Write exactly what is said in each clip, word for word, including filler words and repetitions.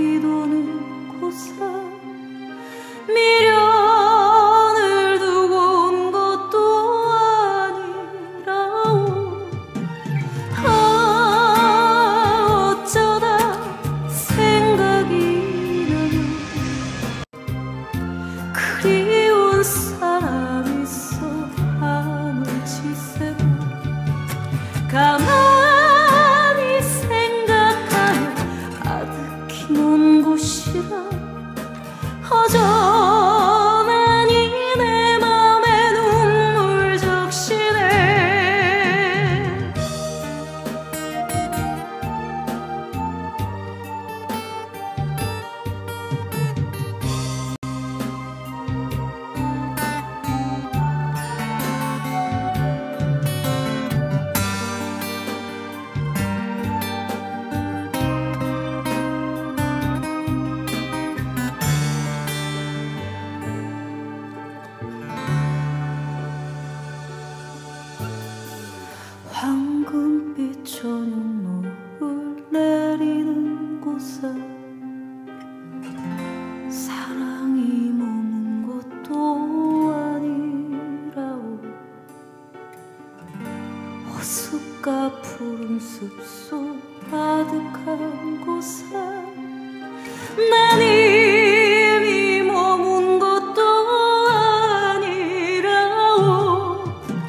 바람이 도는 곳에 미련을 두고 온 것도 아니라오. 아, 어쩌다 생각이 나면 그리운 사람 있어 밤을 지새고 가만히 생각하며 아득히 먼 곳이라 허전하니 내 맘에 눈물 적시네. 황금빛 저녁 노을 내리는 곳에 사랑이 머문 것도 아니라오. 호숫가 푸른 숲속 아득한 곳에 난 이미 머문 것도 아니라오.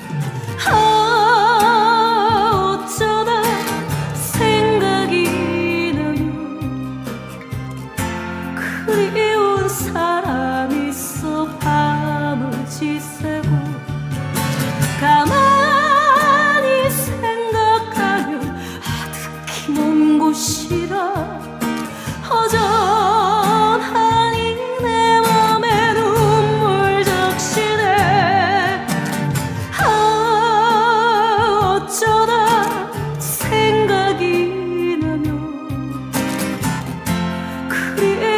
아, 어쩌다 생각이 나면 그리운 사람 있어 밤을 지새고 가만히 생각하며 아득히 먼 곳이라 허전하니 내 맘에 눈물 적시네. 아, 어쩌다 생각이 나면 그리